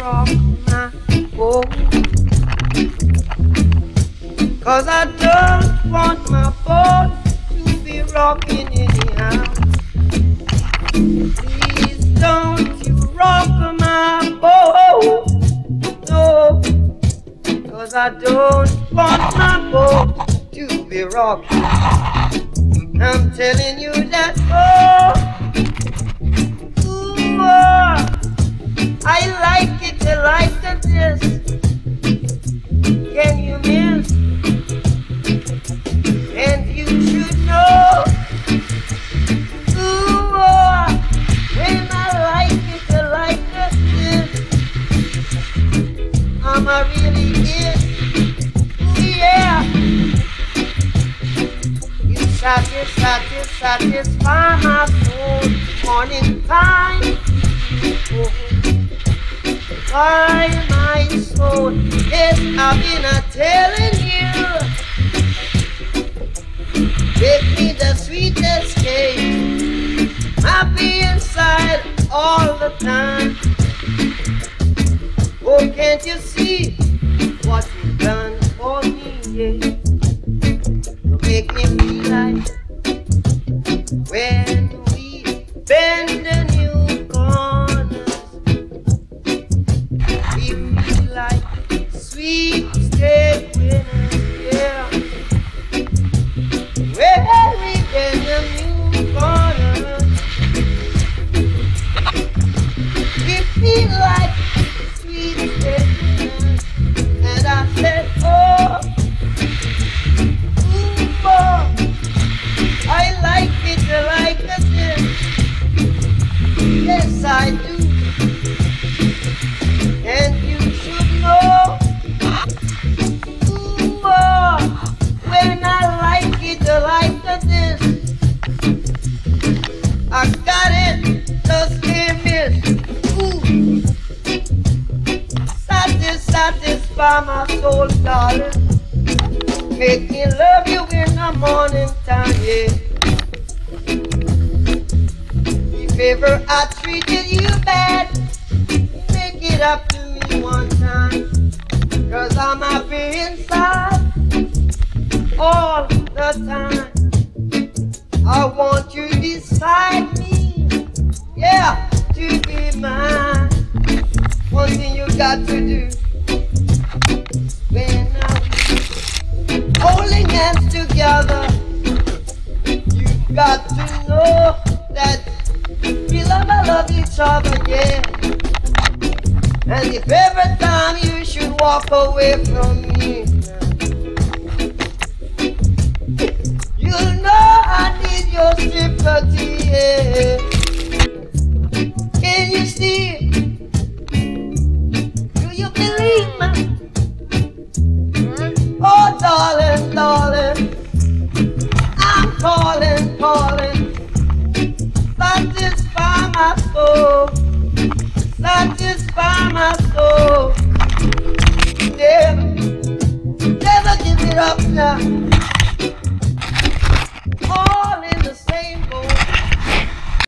rock my boat. 'Cause I don't want my boat to be rocking anyhow. Please don't you rock my boat, no, 'cause I don't want my boat to be rocking. I'm telling you that, oh, ooh, I like it like this. Can you miss? And you should know, ooh, when I like it like this, I'm a really it, ooh, yeah. You satisfy my soul morning time. Oh, why my soul, yes, I've been telling you. Give me the sweetest cake, happy inside all the time. Oh, can't you see what you've done for me, yeah? You make me feel like when we bend the new corners, we feel like sweet steak winners, yeah. When we bend the new corners, we feel like sweet steak winners. And I said, oh, ooh, oh, I like it like this. Yes, I do. And you should know, ooh, oh, when I like it like this, I got it, just can't miss. Ooh, satisfy my soul, darling. Make me love you in the morning time, yeah. If ever I treated you bad, make it up to me one time. 'Cause I'm happy inside all the time. I want you beside me, yeah, to be mine. One thing you got to do when I'm holding hands together, you got to know that we love each other, yeah. And if every time you should walk away from me, you'll know I need your sympathy, yeah. Can you see? Do you believe me? Oh, darling, darling, I'm calling. Satisfy my soul, satisfy my soul. Never give it up now.